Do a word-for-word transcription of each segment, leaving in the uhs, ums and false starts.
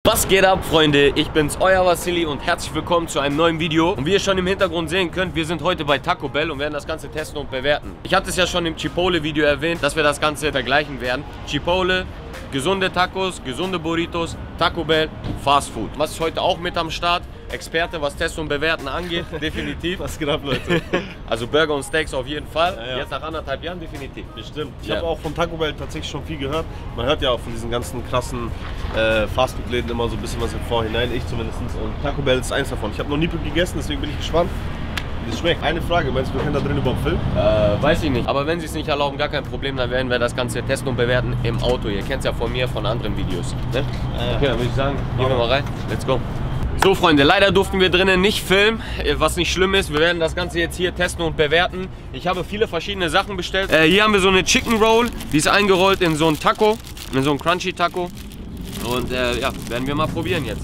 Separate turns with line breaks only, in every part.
Was geht ab, Freunde? Ich bin's, euer Vasili und herzlich willkommen zu einem neuen Video. Und wie ihr schon im Hintergrund sehen könnt, wir sind heute bei Taco Bell und werden das Ganze testen und bewerten. Ich hatte es ja schon im Chipotle-Video erwähnt, dass wir das Ganze vergleichen werden. Chipotle, gesunde Tacos, gesunde Burritos, Taco Bell, Fast Food. Was ist heute auch mit am Start? Experte, was Testen und Bewerten angeht, definitiv.
Was geht ab, Leute?
Also Burger und Steaks auf jeden Fall.
Ja, ja.
Jetzt nach anderthalb Jahren definitiv.
Bestimmt. Ich
Ja.
habe auch von Taco Bell tatsächlich schon viel gehört. Man hört ja auch von diesen ganzen krassen äh, Fastfood-Läden immer so ein bisschen was im Vorhinein. Ich zumindest. Und Taco Bell ist eins davon. Ich habe noch nie gegessen, deswegen bin ich gespannt, wie es schmeckt. Eine Frage, meinst du, wir können da drin überhaupt filmen?
Äh, weiß ich nicht. Aber wenn sie es nicht erlauben, gar kein Problem, dann werden wir das Ganze testen und bewerten im Auto. Ihr kennt es ja von mir, von anderen Videos. Ne?
Äh,
Okay, dann würde ich sagen, gehen wir mal rein. Let's go. So, Freunde, leider durften wir drinnen nicht filmen, was nicht schlimm ist. Wir werden das Ganze jetzt hier testen und bewerten. Ich habe viele verschiedene Sachen bestellt. Äh, hier haben wir so eine Chicken Roll, die ist eingerollt in so ein Taco, in so ein Crunchy Taco. Und äh, ja, werden wir mal probieren jetzt.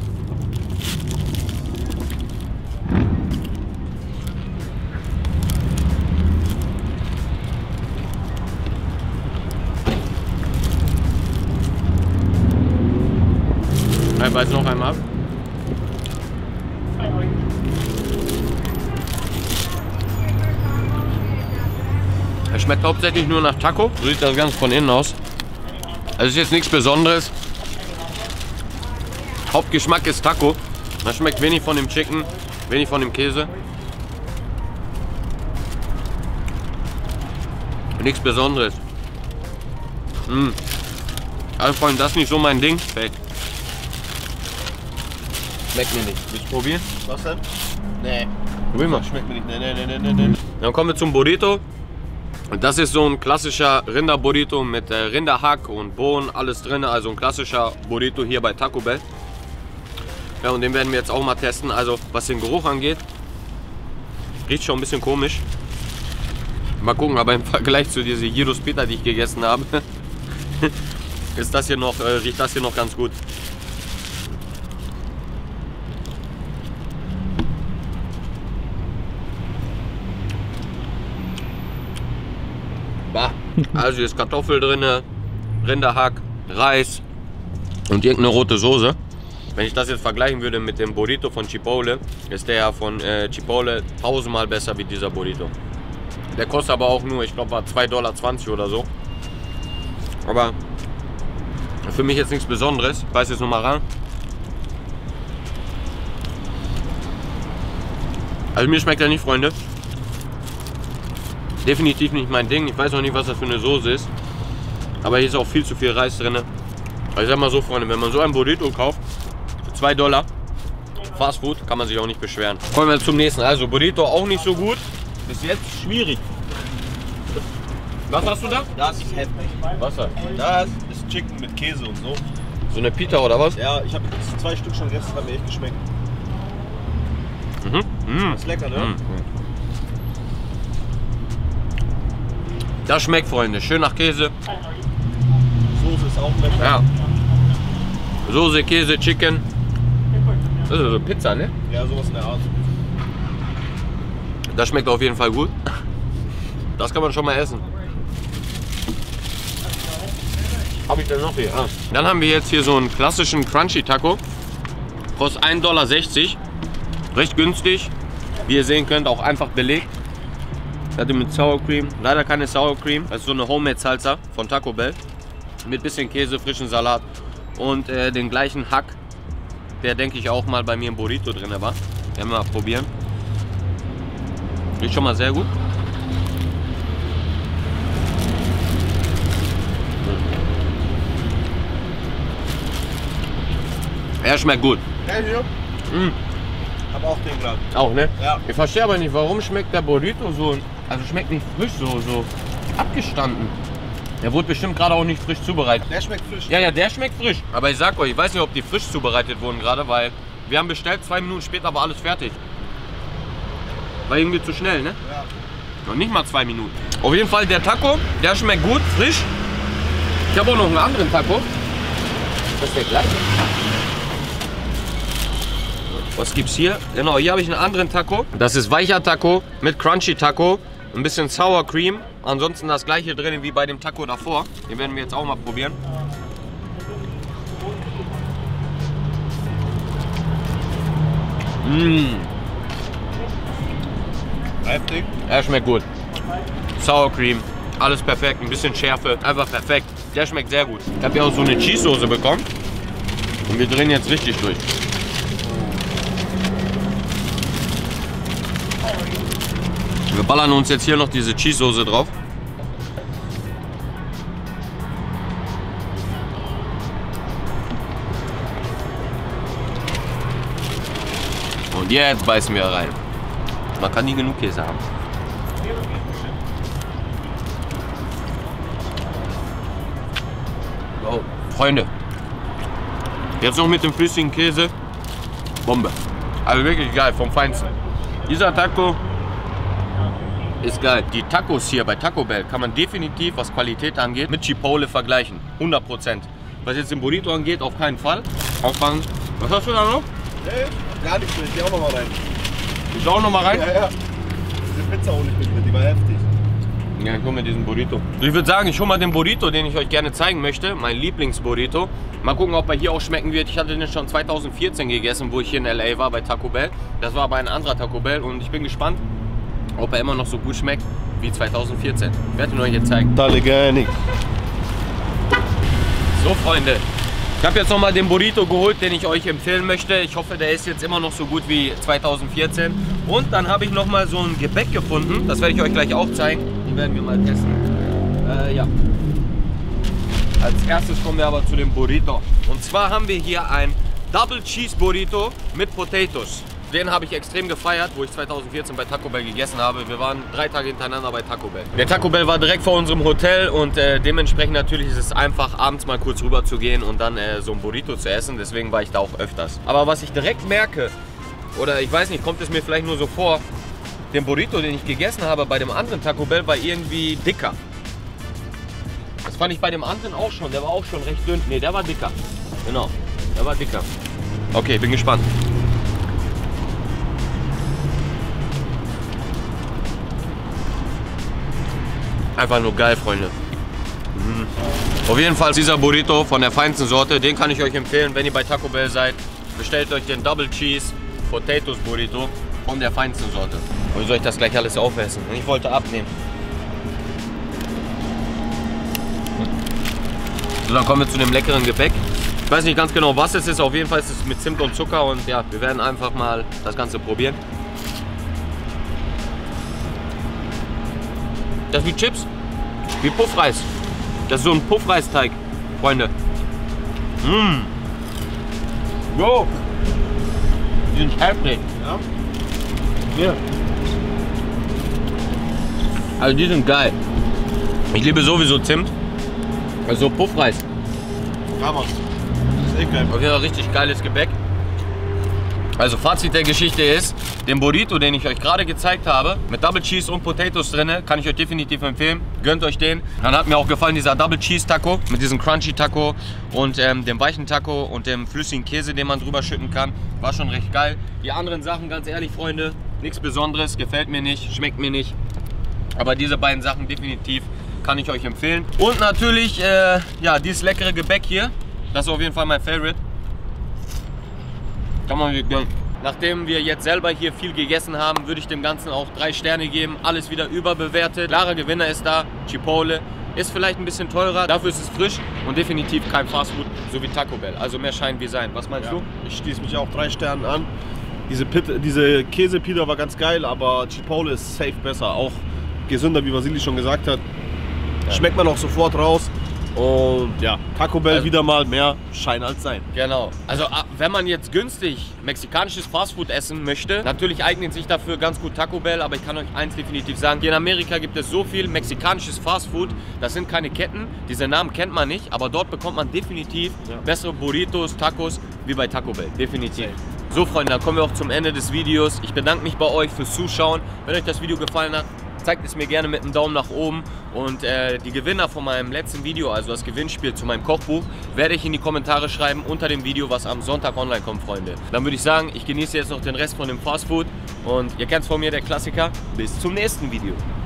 Ich beiß noch einmal ab. Es schmeckt hauptsächlich nur nach Taco. So sieht das Ganze von innen aus. Es ist jetzt nichts Besonderes. Hauptgeschmack ist Taco. Man schmeckt wenig von dem Chicken, wenig von dem Käse. Nichts Besonderes. Mm. Also Freunde, das ist nicht so mein Ding. Fake. Schmeckt mir nicht. Willst du probieren?
Was denn? Nee.
Probier mal.
Schmeckt mir nicht. Nee, nee, nee, nee, nee.
Dann kommen wir zum Burrito. Und das ist so ein klassischer Rinderburrito mit äh, Rinderhack und Bohnen, alles drin. Also ein klassischer Burrito hier bei Taco Bell. Ja, und den werden wir jetzt auch mal testen. Also was den Geruch angeht, riecht schon ein bisschen komisch. Mal gucken, aber im Vergleich zu dieser Gyros Pita, die ich gegessen habe, ist das hier noch, äh, riecht das hier noch ganz gut. Also hier ist Kartoffel drin, Rinderhack, Reis und irgendeine rote Soße. Wenn ich das jetzt vergleichen würde mit dem Burrito von Chipotle, ist der von äh, Chipotle tausendmal besser wie dieser Burrito. Der kostet aber auch nur, ich glaube, war zwei Dollar zwanzig oder so. Aber für mich jetzt nichts Besonderes. Ich beiß jetzt noch mal ran. Also mir schmeckt er nicht, Freunde. Definitiv nicht mein Ding. Ich weiß noch nicht, was das für eine Soße ist. Aber hier ist auch viel zu viel Reis drin. Also ich sag mal so, Freunde, wenn man so ein Burrito kauft, für zwei Dollar, Fast Food, kann man sich auch nicht beschweren. Kommen wir zum nächsten. Also Burrito auch nicht so gut. Bis jetzt schwierig. Was hast du da?
Das ist heftig.
Wasser.
Das ist Chicken mit Käse und so.
So eine Pita oder was?
Ja, ich habe jetzt zwei Stück schon gegessen, hat mir echt geschmeckt.
Mhm. Mhm.
Das ist lecker, ne?
Mhm. Das schmeckt, Freunde. Schön nach Käse.
Soße ist auch lecker.
Ja. Soße, Käse, Chicken. Das ist so Pizza, ne?
Ja, sowas in der Art.
Das schmeckt auf jeden Fall gut. Das kann man schon mal essen. Habe ich denn noch hier? Ah. Dann haben wir jetzt hier so einen klassischen Crunchy Taco. Kostet ein Dollar sechzig. Recht günstig. Wie ihr sehen könnt, auch einfach belegt. Hatte mit Sour Cream. Leider keine Sour Cream. Das ist so eine Homemade Salsa von Taco Bell. Mit bisschen Käse, frischen Salat und äh, den gleichen Hack, der denke ich auch mal bei mir im Burrito drin war. Werden wir mal probieren. Riecht schon mal sehr gut. Er schmeckt gut.
Ja, hier.
Mm.
Hab auch den Glas.
Auch, ne?
Ja.
Ich verstehe aber nicht, warum schmeckt der Burrito so, also schmeckt nicht frisch, so, so abgestanden. Der wurde bestimmt gerade auch nicht frisch zubereitet.
Der schmeckt frisch.
Ja, ja, der schmeckt frisch. Aber ich sag euch, ich weiß nicht, ob die frisch zubereitet wurden gerade, weil wir haben bestellt, zwei Minuten später war alles fertig. War irgendwie zu schnell, ne?
Ja.
Noch nicht mal zwei Minuten. Auf jeden Fall der Taco, der schmeckt gut, frisch. Ich habe auch noch einen anderen Taco. Das ist der gleiche. Was gibt's hier? Genau, hier habe ich einen anderen Taco. Das ist weicher Taco mit Crunchy Taco. Ein bisschen Sour Cream. Ansonsten das gleiche drin wie bei dem Taco davor. Den werden wir jetzt auch mal probieren. Mmh.
Heftig.
Er schmeckt gut. Sour Cream, alles perfekt, ein bisschen Schärfe, einfach perfekt. Der schmeckt sehr gut. Ich habe hier auch so eine Cheese-Soße bekommen und wir drehen jetzt richtig durch. Wir ballern uns jetzt hier noch diese Cheese-Soße drauf. Und jetzt beißen wir rein. Man kann nie genug Käse haben. Oh, Freunde. Jetzt noch mit dem flüssigen Käse. Bombe. Also wirklich geil, vom Feinsten. Dieser Taco ist geil. Die Tacos hier bei Taco Bell kann man definitiv, was Qualität angeht, mit Chipotle vergleichen. hundert Prozent. Was jetzt den Burrito angeht, auf keinen Fall. Auffangen. Was hast du da noch?
Nee, gar nichts mehr. Ich geh auch noch mal rein.
Ich auch noch mal rein?
Ja, ja. Diese Pizza hole ich mit, die war heftig.
Ja, ich hole mir diesen Burrito. Ich würde sagen, ich hole mal den Burrito, den ich euch gerne zeigen möchte. Mein Lieblingsburrito. Mal gucken, ob er hier auch schmecken wird. Ich hatte den schon zweitausendvierzehn gegessen, wo ich hier in L A war bei Taco Bell. Das war aber ein anderer Taco Bell und ich bin gespannt, ob er immer noch so gut schmeckt wie zweitausendvierzehn. Ich werde ihn euch jetzt zeigen.
Dale gar nichts.
So, Freunde. Ich habe jetzt noch mal den Burrito geholt, den ich euch empfehlen möchte. Ich hoffe, der ist jetzt immer noch so gut wie zweitausendvierzehn. Und dann habe ich noch mal so ein Gebäck gefunden. Das werde ich euch gleich auch zeigen. Die werden wir mal testen. Äh, ja. Als erstes kommen wir aber zu dem Burrito. Und zwar haben wir hier ein Double Cheese Burrito mit Potatoes. Den habe ich extrem gefeiert, wo ich zweitausendvierzehn bei Taco Bell gegessen habe. Wir waren drei Tage hintereinander bei Taco Bell. Der Taco Bell war direkt vor unserem Hotel und äh, dementsprechend natürlich ist es einfach, abends mal kurz rüber zu gehen und dann äh, so ein Burrito zu essen. Deswegen war ich da auch öfters. Aber was ich direkt merke, oder ich weiß nicht, kommt es mir vielleicht nur so vor, den Burrito, den ich gegessen habe bei dem anderen Taco Bell, war irgendwie dicker. Das fand ich bei dem anderen auch schon. Der war auch schon recht dünn. Ne, der war dicker. Genau, der war dicker. Okay, bin gespannt. Einfach nur geil, Freunde. Mhm. Auf jeden Fall dieser Burrito von der feinsten Sorte, den kann ich euch empfehlen, wenn ihr bei Taco Bell seid. Bestellt euch den Double Cheese Potatoes Burrito von der feinsten Sorte. Wie soll ich das gleich alles aufessen? Ich wollte abnehmen. So, dann kommen wir zu dem leckeren Gebäck. Ich weiß nicht ganz genau, was es ist. Auf jeden Fall ist es mit Zimt und Zucker und ja, wir werden einfach mal das Ganze probieren. Das ist wie Chips, wie Puffreis. Das ist so ein Puffreisteig, Freunde. Mmh. Jo. Die sind heftig.
Ja.
Hier. Also die sind geil. Ich liebe sowieso Zimt. Also Puffreis.
Ja, Mann. Das ist echt geil.
Auf jeden Fall richtig geiles Gebäck. Also Fazit der Geschichte ist, den Burrito, den ich euch gerade gezeigt habe, mit Double Cheese und Potatoes drin, kann ich euch definitiv empfehlen. Gönnt euch den. Dann hat mir auch gefallen dieser Double Cheese Taco mit diesem Crunchy Taco und ähm, dem weichen Taco und dem flüssigen Käse, den man drüber schütten kann. War schon recht geil. Die anderen Sachen, ganz ehrlich, Freunde, nichts Besonderes, gefällt mir nicht, schmeckt mir nicht. Aber diese beiden Sachen definitiv kann ich euch empfehlen. Und natürlich, äh, ja, dieses leckere Gebäck hier, das ist auf jeden Fall mein Favorite. Kann man gönnen. Nachdem wir jetzt selber hier viel gegessen haben, würde ich dem Ganzen auch drei Sterne geben. Alles wieder überbewertet. Klarer Gewinner ist da. Chipotle ist vielleicht ein bisschen teurer. Dafür ist es frisch und definitiv kein Fastfood, so wie Taco Bell. Also mehr Schein wie Sein. Was meinst
Ja,
du?
ich schließe mich auch drei Sternen an. Diese, Pit diese Käsepita war ganz geil, aber Chipotle ist safe besser. Auch gesünder, wie Vasili schon gesagt hat. Ja. Schmeckt man auch sofort raus. Und ja, Taco Bell
also,
wieder mal mehr Schein als Sein.
Genau. Also wenn man jetzt günstig mexikanisches Fastfood essen möchte, natürlich eignet sich dafür ganz gut Taco Bell, aber ich kann euch eins definitiv sagen, hier in Amerika gibt es so viel mexikanisches Fastfood, das sind keine Ketten, diese Namen kennt man nicht, aber dort bekommt man definitiv ja. bessere Burritos, Tacos wie bei Taco Bell, definitiv. So Freunde, dann kommen wir auch zum Ende des Videos. Ich bedanke mich bei euch fürs Zuschauen. Wenn euch das Video gefallen hat, zeigt es mir gerne mit einem Daumen nach oben und äh, die Gewinner von meinem letzten Video, also das Gewinnspiel zu meinem Kochbuch, werde ich in die Kommentare schreiben unter dem Video, was am Sonntag online kommt, Freunde. Dann würde ich sagen, ich genieße jetzt noch den Rest von dem Fastfood und ihr kennt es von mir, der Klassiker. Bis zum nächsten Video.